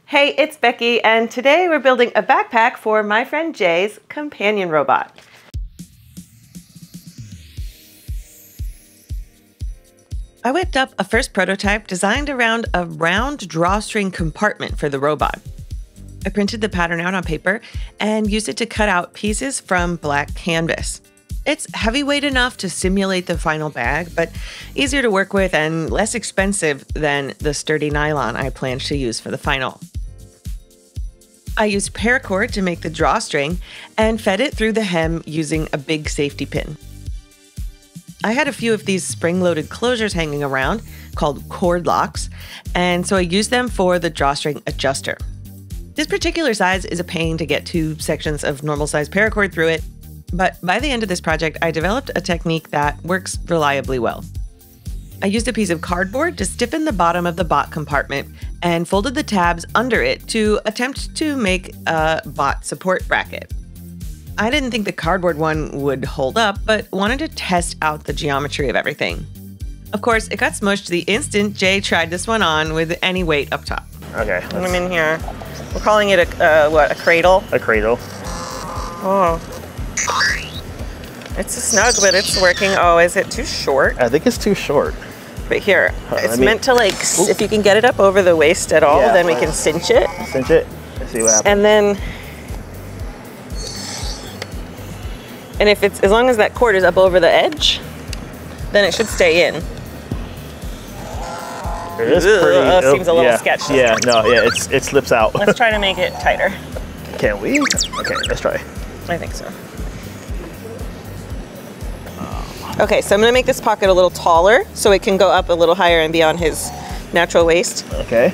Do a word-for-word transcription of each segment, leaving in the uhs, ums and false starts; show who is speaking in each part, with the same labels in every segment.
Speaker 1: Hey, it's Becky, and today we're building a backpack for my friend Jay's companion robot. I whipped up a first prototype designed around a round drawstring compartment for the robot. I printed the pattern out on paper and used it to cut out pieces from black canvas. It's heavyweight enough to simulate the final bag, but easier to work with and less expensive than the sturdy nylon I planned to use for the final. I used paracord to make the drawstring and fed it through the hem using a big safety pin. I had a few of these spring-loaded closures hanging around called cord locks, and so I used them for the drawstring adjuster. This particular size is a pain to get two sections of normal size paracord through it, but by the end of this project, I developed a technique that works reliably well. I used a piece of cardboard to stiffen the bottom of the bot compartment and folded the tabs under it to attempt to make a bot support bracket. I didn't think the cardboard one would hold up, but wanted to test out the geometry of everything. Of course, it got smushed the instant Jay tried this one on with any weight up top.
Speaker 2: Okay.
Speaker 1: Put them in here. We're calling it a, uh, what, a cradle?
Speaker 2: A cradle.
Speaker 1: Oh. It's a snug, but it's working. Oh, is it too short?
Speaker 2: I think it's too short.
Speaker 1: But here,
Speaker 2: Uh,
Speaker 1: it's
Speaker 2: me-
Speaker 1: meant to like,
Speaker 2: Oop.
Speaker 1: if you can get it up over the waist at all,
Speaker 2: Yeah,
Speaker 1: then we
Speaker 2: right.
Speaker 1: can cinch it.
Speaker 2: Cinch it. Let's see what happens.
Speaker 1: And then, and if it's, as long as that cord is up over the edge, then it should stay in.
Speaker 2: It is
Speaker 1: Ugh,
Speaker 2: pretty.
Speaker 1: uh,
Speaker 2: oh,
Speaker 1: seems a little
Speaker 2: yeah,
Speaker 1: sketchy.
Speaker 2: Yeah, no, yeah, it's it slips out.
Speaker 1: Let's try to make it tighter.
Speaker 2: Can we? Okay, let's try.
Speaker 1: I think so. Okay, so I'm gonna make this pocket a little taller so it can go up a little higher and be on his natural waist.
Speaker 2: Okay.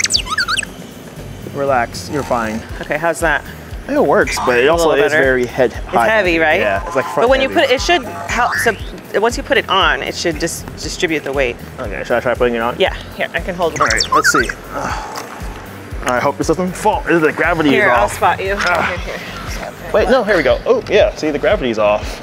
Speaker 2: Relax, you're fine.
Speaker 1: Okay, how's that?
Speaker 2: It works, but it also
Speaker 1: little
Speaker 2: is
Speaker 1: better.
Speaker 2: very head high.
Speaker 1: It's heavy, right?
Speaker 2: Yeah, it's like front
Speaker 1: But when
Speaker 2: heavy.
Speaker 1: you put it, it should help. So once you put it on, it should just distribute the weight.
Speaker 2: Okay, should I try putting it on?
Speaker 1: Yeah, here, I can hold it.
Speaker 2: All right, let's see. Uh, I hope this doesn't fall. The gravity
Speaker 1: Here,
Speaker 2: is
Speaker 1: I'll
Speaker 2: off.
Speaker 1: spot you.
Speaker 2: Ah.
Speaker 1: Here, here. Spot there.
Speaker 2: Wait, no, here we go. Oh, yeah, see, the gravity's off.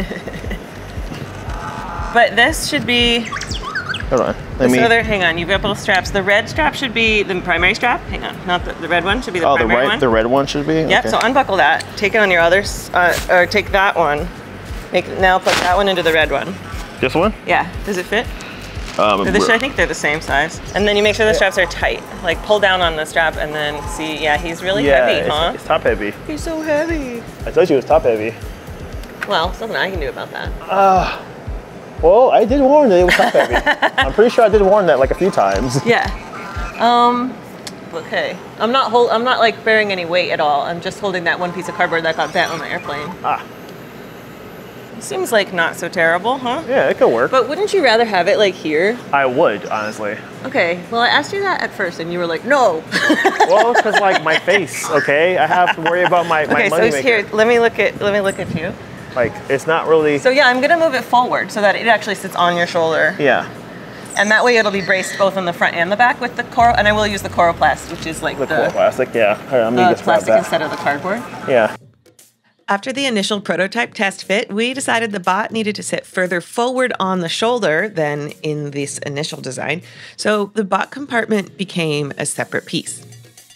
Speaker 1: But this should be,
Speaker 2: Hold on. Let
Speaker 1: this
Speaker 2: me.
Speaker 1: other, hang on, you've got both straps. The red strap should be the primary strap. Hang on, not the, the red one, should be the
Speaker 2: Oh, the
Speaker 1: primary
Speaker 2: right,
Speaker 1: one.
Speaker 2: the red one should be?
Speaker 1: Yep,
Speaker 2: Okay.
Speaker 1: so unbuckle that. Take it on your others, uh, or take that one. Make, now put that one into the red one.
Speaker 2: This one?
Speaker 1: Yeah, does it fit?
Speaker 2: Um,
Speaker 1: Or this- I think they're the same size. And then you make sure the straps are tight. Like pull down on the strap and then see, yeah, he's really
Speaker 2: yeah,
Speaker 1: heavy,
Speaker 2: it's,
Speaker 1: huh?
Speaker 2: it's top heavy.
Speaker 1: He's so heavy.
Speaker 2: I told you it was top heavy.
Speaker 1: Well, something I can do about that.
Speaker 2: Uh, well, I did warn that it was top heavy. I'm pretty sure I did warn that like a few times.
Speaker 1: Yeah. Um, okay. I'm not hold, I'm not like bearing any weight at all. I'm just holding that one piece of cardboard that got bent on the airplane.
Speaker 2: Ah,
Speaker 1: Seems like not so terrible, huh?
Speaker 2: yeah, it could work.
Speaker 1: But wouldn't you rather have it like here?
Speaker 2: I would, honestly.
Speaker 1: Okay, well I asked you that at first and you were like, no.
Speaker 2: Well, it's because like my face, okay? I have to worry about my, my
Speaker 1: Okay, so
Speaker 2: money
Speaker 1: it's
Speaker 2: maker.
Speaker 1: here, let me look at, let me look at you.
Speaker 2: Like, it's not really,
Speaker 1: So yeah, I'm gonna move it forward so that it actually sits on your shoulder.
Speaker 2: yeah,
Speaker 1: And that way it'll be braced both on the front and the back with the coral, and I will use the coroplast, which is like
Speaker 2: the,
Speaker 1: the,
Speaker 2: cool plastic, yeah. All right, let me
Speaker 1: the
Speaker 2: just grab
Speaker 1: plastic
Speaker 2: that.
Speaker 1: instead of the cardboard.
Speaker 2: Yeah.
Speaker 1: After the initial prototype test fit, we decided the bot needed to sit further forward on the shoulder than in this initial design, so the bot compartment became a separate piece.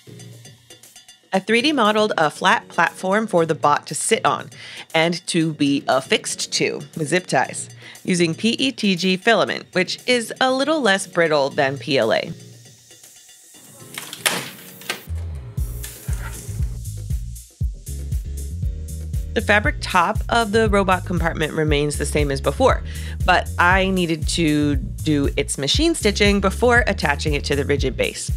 Speaker 1: I three D modeled a flat platform for the bot to sit on and to be affixed to with zip ties, using P E T G filament, which is a little less brittle than P L A. The fabric top of the robot compartment remains the same as before, but I needed to do its machine stitching before attaching it to the rigid base.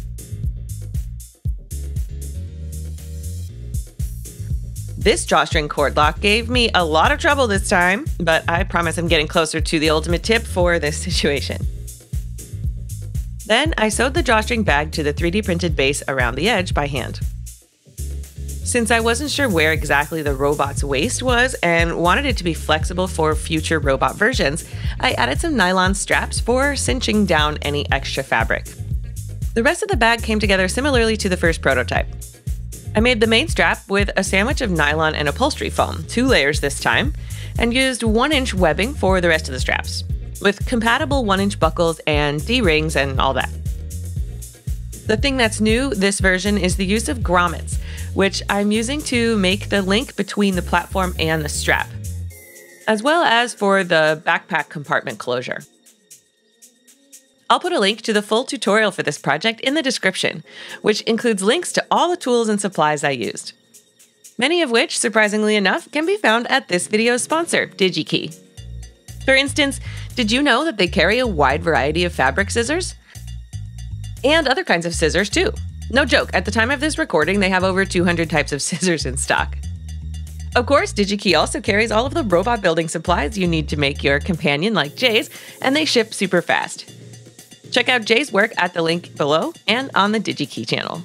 Speaker 1: This drawstring cord lock gave me a lot of trouble this time, but I promise I'm getting closer to the ultimate tip for this situation. Then I sewed the drawstring bag to the three D printed base around the edge by hand. Since I wasn't sure where exactly the robot's waist was and wanted it to be flexible for future robot versions, I added some nylon straps for cinching down any extra fabric. The rest of the bag came together similarly to the first prototype. I made the main strap with a sandwich of nylon and upholstery foam, two layers this time, and used one inch webbing for the rest of the straps, with compatible one inch buckles and D-rings and all that. The thing that's new this version is the use of grommets, which I'm using to make the link between the platform and the strap, as well as for the backpack compartment closure. I'll put a link to the full tutorial for this project in the description, which includes links to all the tools and supplies I used, many of which, surprisingly enough, can be found at this video's sponsor, DigiKey. For instance, did you know that they carry a wide variety of fabric scissors? And other kinds of scissors too. No joke, at the time of this recording, they have over two hundred types of scissors in stock. Of course, DigiKey also carries all of the robot building supplies you need to make your companion like Jay's, and they ship super fast. Check out Jay's work at the link below and on the DigiKey channel.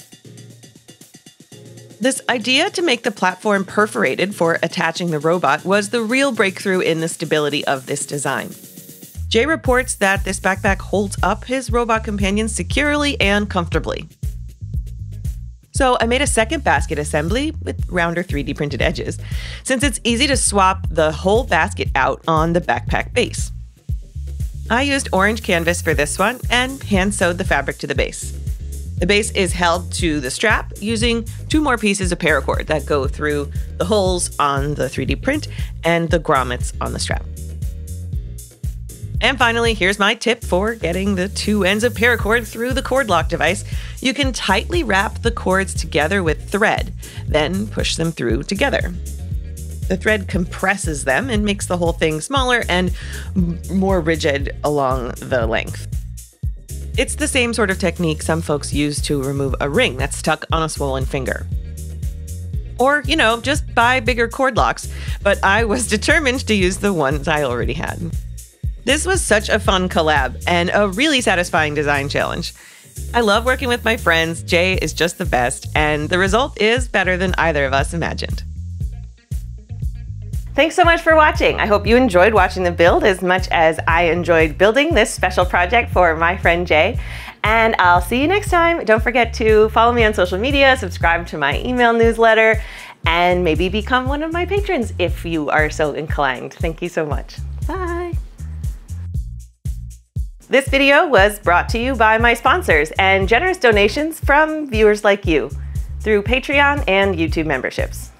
Speaker 1: This idea to make the platform perforated for attaching the robot was the real breakthrough in the stability of this design. Jay reports that this backpack holds up his robot companion securely and comfortably. So I made a second basket assembly with rounder three D printed edges, since it's easy to swap the whole basket out on the backpack base. I used orange canvas for this one and hand sewed the fabric to the base. The base is held to the strap using two more pieces of paracord that go through the holes on the three D print and the grommets on the strap. And finally, here's my tip for getting the two ends of paracord through the cord lock device. You can tightly wrap the cords together with thread, then push them through together. The thread compresses them and makes the whole thing smaller and more rigid along the length. It's the same sort of technique some folks use to remove a ring that's stuck on a swollen finger. Or, you know, just buy bigger cord locks, but I was determined to use the ones I already had. This was such a fun collab and a really satisfying design challenge. I love working with my friends, Jay is just the best, and the result is better than either of us imagined. Thanks so much for watching. I hope you enjoyed watching the build as much as I enjoyed building this special project for my friend Jay. And I'll see you next time. Don't forget to follow me on social media, subscribe to my email newsletter, and maybe become one of my patrons if you are so inclined. Thank you so much. Bye. This video was brought to you by my sponsors and generous donations from viewers like you through Patreon and YouTube memberships.